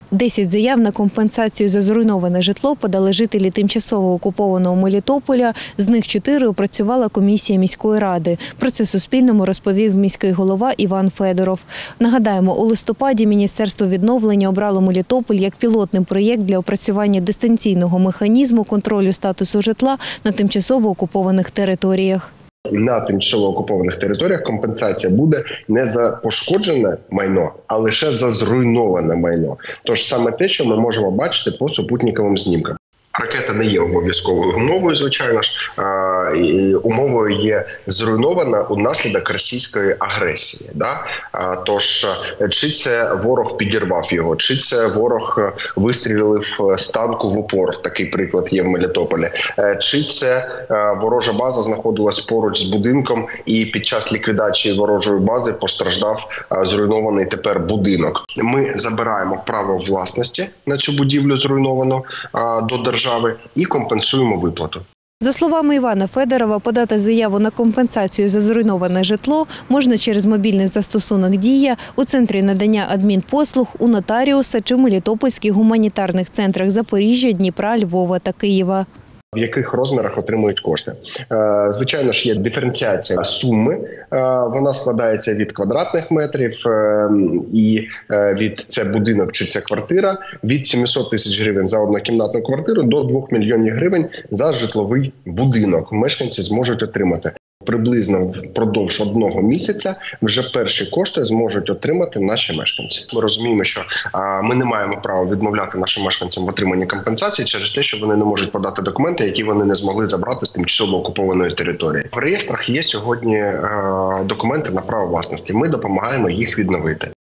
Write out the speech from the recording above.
10 заяв на компенсацію за зруйноване житло подали жителі тимчасово окупованого Мелітополя. З них 4 опрацювала комісія міської ради. Про це Суспільному розповів міський голова Іван Федоров. Нагадаємо, у листопаді Міністерство відновлення обрало Мелітополь як пілотний проєкт для опрацювання дистанційного механізму контролю статусу житла на тимчасово окупованих територіях. На тимчасово окупованих територіях компенсація буде не за пошкоджене майно, а лише за зруйноване майно. Тож саме те, що ми можемо бачити по супутниковим знімкам. Ракета не є обов'язковою умовою, звичайно ж. Умовою є зруйнована унаслідок російської агресії. Тож, чи це ворог підірвав його, чи це ворог вистрілив з танку в упор, такий приклад є в Мелітополі, чи це ворожа база знаходилась поруч з будинком і під час ліквідації ворожої бази постраждав зруйнований тепер будинок. Ми забираємо право власності на цю будівлю зруйновану до держави і компенсуємо виплату. За словами Івана Федорова, подати заяву на компенсацію за зруйноване житло можна через мобільний застосунок «Дія», у центрі надання адмінпослуг, у нотаріуса чи в мелітопольських гуманітарних центрах Запоріжжя, Дніпра, Львова та Києва. В яких розмірах отримують кошти. Звичайно ж, є диференціація суми. Вона складається від квадратних метрів і від це будинок чи це квартира, від 700 тисяч гривень за однокімнатну квартиру до 2 мільйонів гривень за житловий будинок. Мешканці зможуть отримати. Приблизно впродовж 1 місяця вже перші кошти зможуть отримати наші мешканці. Ми розуміємо, що ми не маємо права відмовляти нашим мешканцям в отриманні компенсації через те, що вони не можуть подати документи, які вони не змогли забрати з тимчасово окупованої території. В реєстрах є сьогодні документи на право власності. Ми допомагаємо їх відновити.